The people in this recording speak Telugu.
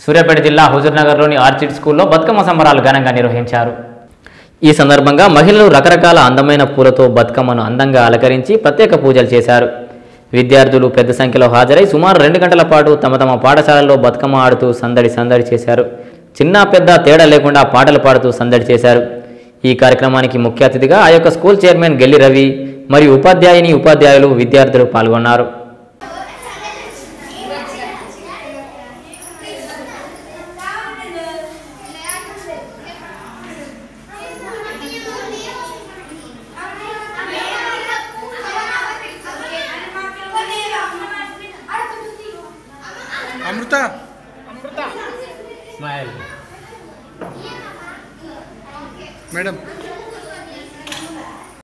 సూర్యాపేట జిల్లా హుజూర్నగర్లోని ఆర్చిడ్ స్కూల్లో బతుకమ్మ సంబరాలు ఘనంగా నిర్వహించారు. ఈ సందర్భంగా మహిళలు రకరకాల అందమైన పూలతో బతుకమ్మను అందంగా అలంకరించి ప్రత్యేక పూజలు చేశారు. విద్యార్థులు పెద్ద సంఖ్యలో హాజరై సుమారు 2 గంటల పాటు తమ తమ పాఠశాలల్లో బతుకమ్మ ఆడుతూ సందడి చేశారు. చిన్న పెద్ద తేడా లేకుండా పాటలు పాడుతూ సందడి చేశారు. ఈ కార్యక్రమానికి ముఖ్య అతిథిగా ఆ యొక్క స్కూల్ చైర్మన్ గెల్లి రవి మరియు ఉపాధ్యాయులు విద్యార్థులు పాల్గొన్నారు. Amrita smile madam